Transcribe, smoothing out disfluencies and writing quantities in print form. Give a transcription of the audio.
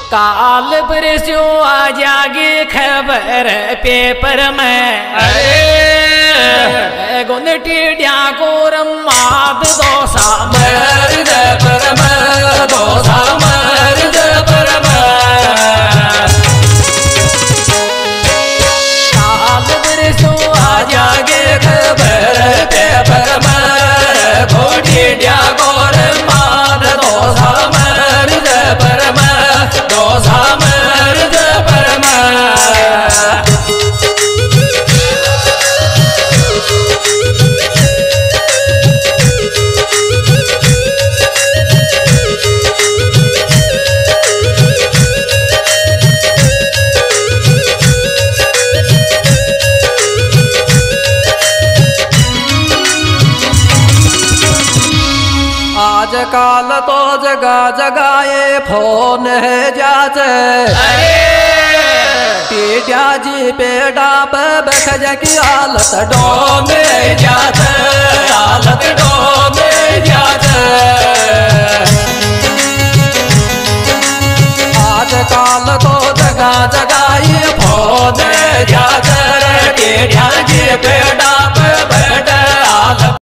काल परसों आ जागे खबर पेपर में, अरे गुंदटी ड्या को रमाद दो सामर पर दो सामर पर काल परसों आ जागे खबर पेपर में गुंदटी ड्या को रमाद दो सामर पर दो सामर पर आजकल तो जगह जगह ये फोन है जाते, पीटिया जी पेड़ा पे बैठ की हालत डो में जाते, हालत डो में जाते। आजकल तो जगह जगह ये फोन जाते, पीटिया जी पेड़ा पे बैठ हालत